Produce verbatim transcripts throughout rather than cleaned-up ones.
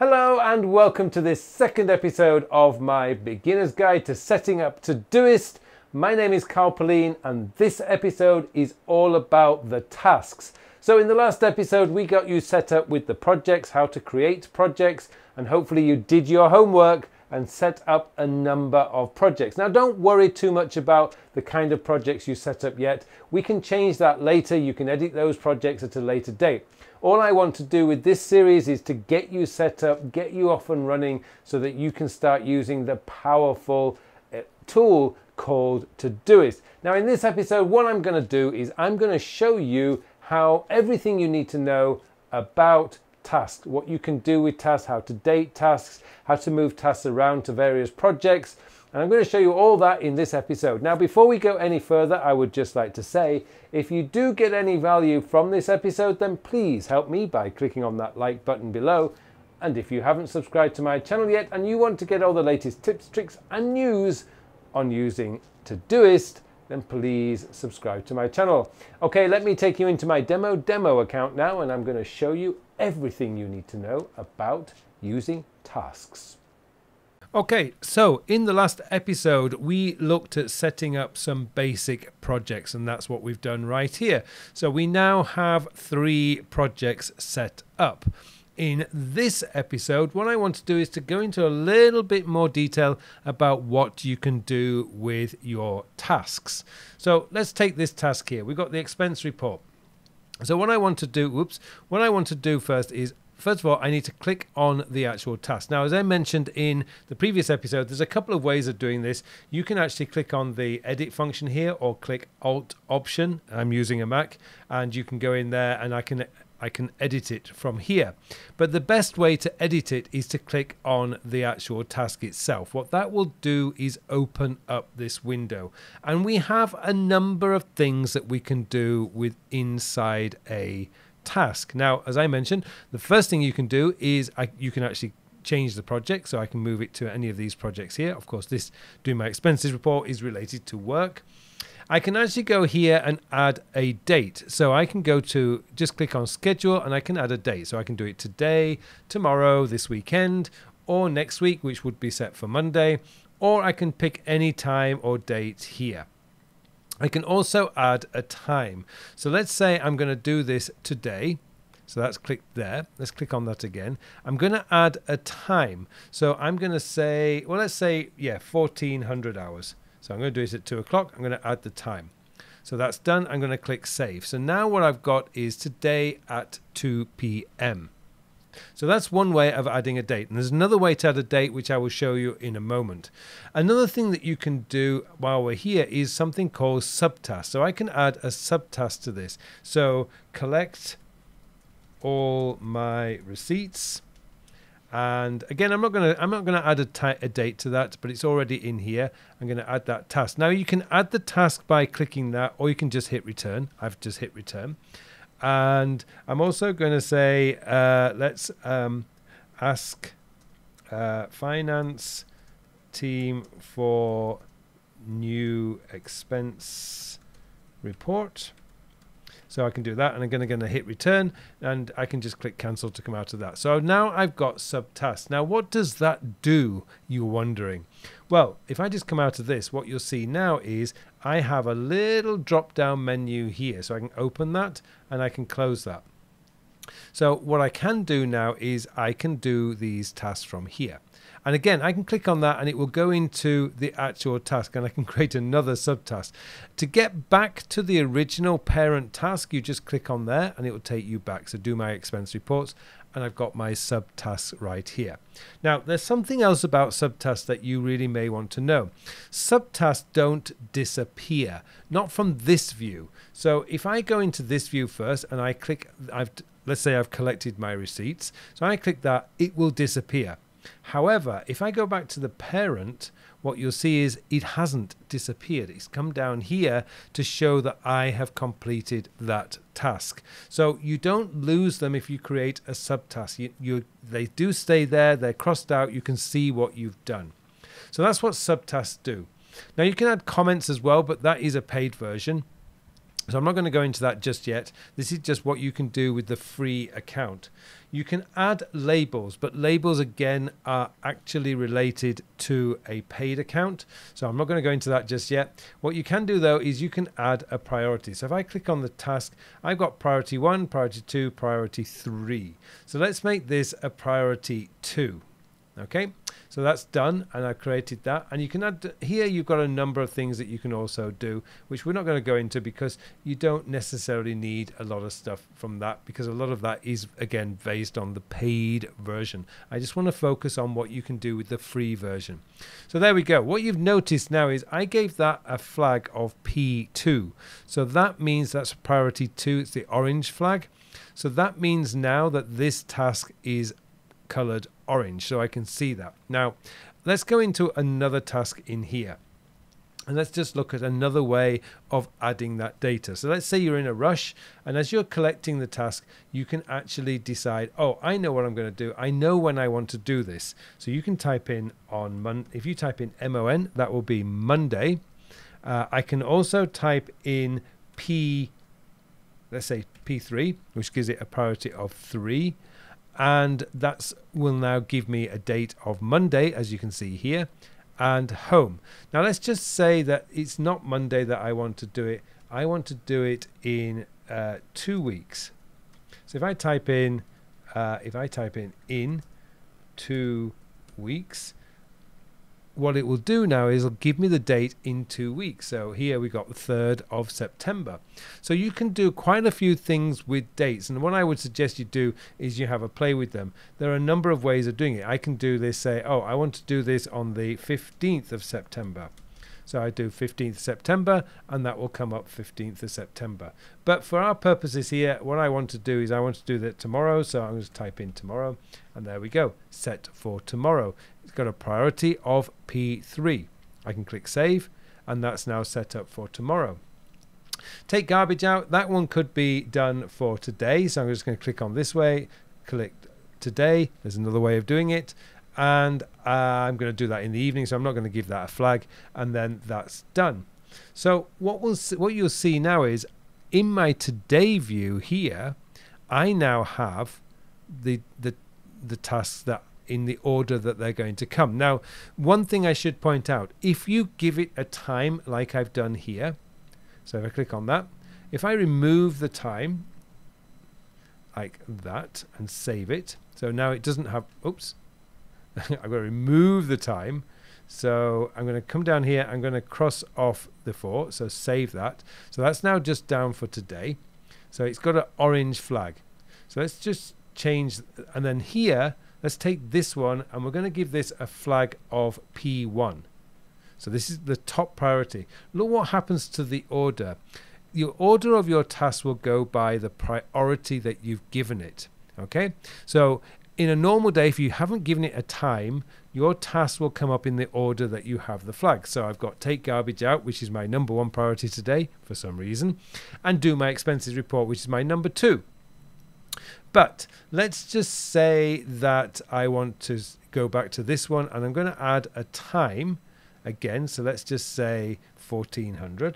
Hello and welcome to this second episode of my Beginner's Guide to Setting Up Todoist. My name is Pullein and this episode is all about the tasks. So in the last episode we got you set up with the projects, how to create projects, and hopefully you did your homework and set up a number of projects. Now don't worry too much about the kind of projects you set up yet. We can change that later. You can edit those projects at a later date. All I want to do with this series is to get you set up, get you off and running so that you can start using the powerful uh, tool called Todoist. Now in this episode, what I'm going to do is I'm going to show you how everything you need to know about tasks, what you can do with tasks, how to date tasks, how to move tasks around to various projects. And I'm going to show you all that in this episode. Now, before we go any further, I would just like to say, if you do get any value from this episode, then please help me by clicking on that like button below. And if you haven't subscribed to my channel yet and you want to get all the latest tips, tricks and news on using Todoist, then please subscribe to my channel. Okay, let me take you into my demo demo account now, and I'm going to show you everything you need to know about using tasks. Okay, so in the last episode, we looked at setting up some basic projects, and that's what we've done right here. So we now have three projects set up. In this episode, what I want to do is to go into a little bit more detail about what you can do with your tasks. So let's take this task here. We've got the expense report. So what I want to do, whoops, what I want to do first is, first of all, I need to click on the actual task. Now, as I mentioned in the previous episode, there's a couple of ways of doing this. You can actually click on the edit function here or click Alt Option. I'm using a Mac, and you can go in there and I can I can edit it from here. But the best way to edit it is to click on the actual task itself. What that will do is open up this window. And we have a number of things that we can do with inside a task. Now, as I mentioned, the first thing you can do is I, you can actually change the project. So I can move it to any of these projects here. Of course, this doing my expenses report is related to work. I can actually go here and add a date. So I can go to, just click on schedule and I can add a date. So I can do it today, tomorrow, this weekend, or next week, which would be set for Monday, or I can pick any time or date here. I can also add a time. So let's say I'm going to do this today. So that's clicked there. Let's click on that again. I'm going to add a time. So I'm going to say, well, let's say, yeah, fourteen hundred hours. So I'm going to do this at two o'clock. I'm going to add the time. So that's done. I'm going to click save. So now what I've got is today at two p m So that's one way of adding a date. And there's another way to add a date, which I will show you in a moment. Another thing that you can do while we're here is something called subtasks. So I can add a subtask to this. So collect all my receipts. And again, I'm not going to I'm not going to add a, a date to that, but it's already in here. I'm going to add that task. Now you can add the task by clicking that, or you can just hit return. I've just hit return. And I'm also going to say, uh, let's um, ask uh, finance team for new expense report. So I can do that, and I'm going to, going to hit return, and I can just click cancel to come out of that. So now I've got subtasks. Now what does that do, you're wondering? Well, if I just come out of this, what you'll see now is I have a little drop down menu here. So I can open that and I can close that. So what I can do now is I can do these tasks from here. And again, I can click on that and it will go into the actual task, and I can create another subtask. To get back to the original parent task, you just click on there and it will take you back. So do my expense reports, and I've got my subtasks right here. Now, there's something else about subtasks that you really may want to know. Subtasks don't disappear, not from this view. So if I go into this view first and I click, I've, let's say I've collected my receipts. So I click that, it will disappear. However, if I go back to the parent, what you'll see is it hasn't disappeared. It's come down here to show that I have completed that task. So you don't lose them if you create a subtask. You, you, they do stay there. They're crossed out. You can see what you've done. So that's what subtasks do. Now you can add comments as well, but that is a paid version. So I'm not going to go into that just yet. This is just what you can do with the free account. You can add labels, but labels again are actually related to a paid account. So I'm not going to go into that just yet. What you can do though is you can add a priority. So if I click on the task, I've got priority one, priority two, priority three. So let's make this a priority two. Okay, so that's done, and I created that. And you can add here, you've got a number of things that you can also do, which we're not going to go into because you don't necessarily need a lot of stuff from that, because a lot of that is again based on the paid version. I just want to focus on what you can do with the free version. So there we go. What you've noticed now is I gave that a flag of P two. So that means that's priority two. It's the orange flag. So that means now that this task is colored orange, so I can see that. Now let's go into another task in here, and let's just look at another way of adding that data. So let's say you're in a rush, and as you're collecting the task, you can actually decide, oh, I know what I'm going to do. I know when I want to do this. So you can type in on Mon if you type in M O N, that will be Monday. uh, I can also type in P, let's say P three, which gives it a priority of three. And that will now give me a date of Monday, as you can see here, and home. Now let's just say that it's not Monday that I want to do it. I want to do it in uh, two weeks. So if I type in, uh, if I type in in two weeks, what it will do now is it'll give me the date in two weeks. So here we got the third of September. So you can do quite a few things with dates, and what I would suggest you do is you have a play with them. There are a number of ways of doing it. I can do this, say, oh, I want to do this on the fifteenth of September. So I do fifteenth of September, and that will come up fifteenth of September. But for our purposes here, what I want to do is I want to do that tomorrow. So I'm going to type in tomorrow, and there we go, set for tomorrow. It's got a priority of P three. I can click save, and that's now set up for tomorrow. Take garbage out. That one could be done for today. So I'm just going to click on this way, click today. There's another way of doing it. And uh, I'm going to do that in the evening, so I'm not going to give that a flag, and then that's done. So what we'll see, what you'll see now is in my today view here, I now have the the the tasks that in the order that they're going to come. Now, one thing I should point out, if you give it a time like I've done here, so if I click on that, if I remove the time like that and save it, so now it doesn't have, oops, I've got to remove the time. So I'm going to come down here. I'm going to cross off the four. So save that. So that's now just down for today. So it's got an orange flag. So let's just change. And then here, let's take this one, and we're going to give this a flag of P one. So this is the top priority. Look what happens to the order. Your order of your task will go by the priority that you've given it. Okay. So in a normal day, if you haven't given it a time, your task will come up in the order that you have the flag. So I've got take garbage out, which is my number one priority today for some reason, and do my expenses report, which is my number two. But let's just say that I want to go back to this one, and I'm going to add a time again. So let's just say fourteen hundred,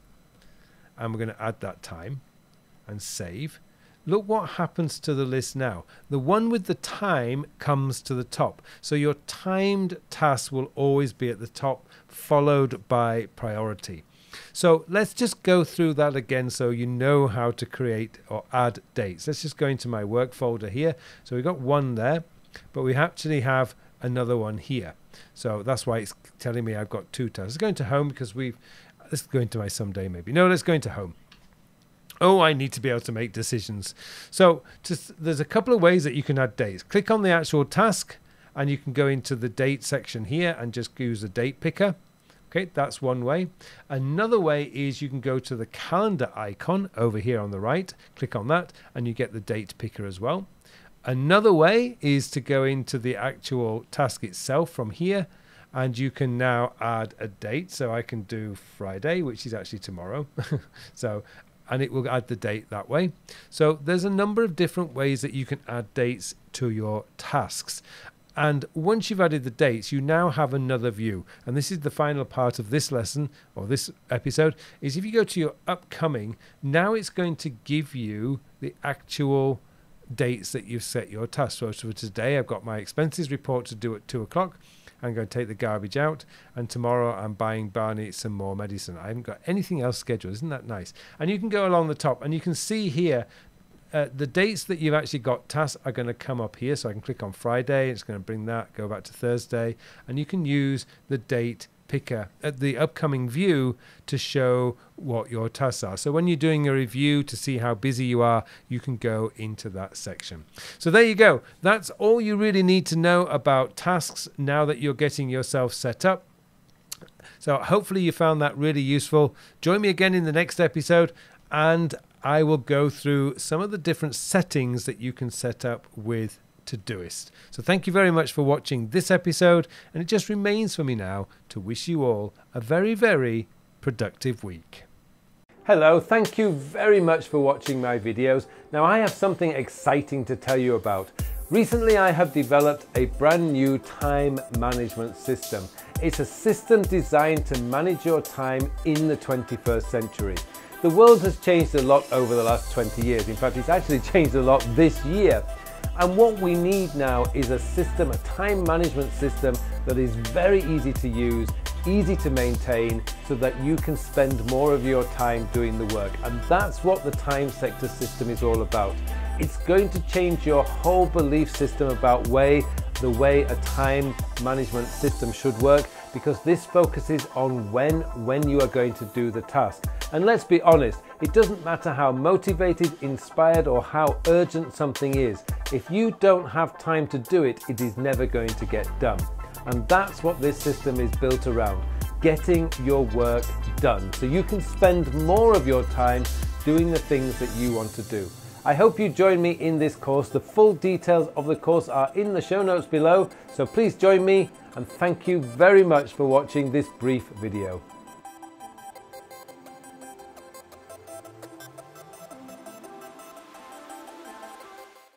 and we're going to add that time and save. Look what happens to the list now. The one with the time comes to the top. So your timed task will always be at the top, followed by priority. So let's just go through that again so you know how to create or add dates. Let's just go into my work folder here. So we've got one there, but we actually have another one here. So that's why it's telling me I've got two tasks. Let's go into home because we've, let's go into my someday maybe. No, let's go into home. Oh, I need to be able to make decisions. So just, there's a couple of ways that you can add dates. Click on the actual task, and you can go into the date section here and just use the date picker. Okay, that's one way. Another way is you can go to the calendar icon over here on the right, click on that, and you get the date picker as well. Another way is to go into the actual task itself from here, and you can now add a date. So I can do Friday, which is actually tomorrow. So, and it will add the date that way. So there's a number of different ways that you can add dates to your tasks. And once you've added the dates, you now have another view. And this is the final part of this lesson, or this episode, is if you go to your upcoming, now it's going to give you the actual dates that you've set your task. So for today, I've got my expenses report to do at two o'clock. I'm going to take the garbage out, and tomorrow I'm buying Barney some more medicine. I haven't got anything else scheduled. Isn't that nice? And you can go along the top, and you can see here uh, the dates that you've actually got tasks are going to come up here. So I can click on Friday. It's going to bring that, go back to Thursday, and you can use the date picker at the upcoming view to show what your tasks are. So when you're doing a review to see how busy you are, you can go into that section. So there you go. That's all you really need to know about tasks now that you're getting yourself set up. So hopefully you found that really useful. Join me again in the next episode, and I will go through some of the different settings that you can set up with Todoist. So thank you very much for watching this episode, and it just remains for me now to wish you all a very, very productive week. Hello, thank you very much for watching my videos. Now I have something exciting to tell you about. Recently I have developed a brand new time management system. It's a system designed to manage your time in the twenty-first century. The world has changed a lot over the last twenty years. In fact, it's actually changed a lot this year. And what we need now is a system, a time management system that is very easy to use, easy to maintain, so that you can spend more of your time doing the work. And that's what the time sector system is all about. It's going to change your whole belief system about way, the way a time management system should work, because this focuses on when, when you are going to do the task. And let's be honest, it doesn't matter how motivated, inspired, or how urgent something is. If you don't have time to do it, it is never going to get done. And that's what this system is built around, getting your work done, so you can spend more of your time doing the things that you want to do. I hope you join me in this course. The full details of the course are in the show notes below, so please join me, and thank you very much for watching this brief video.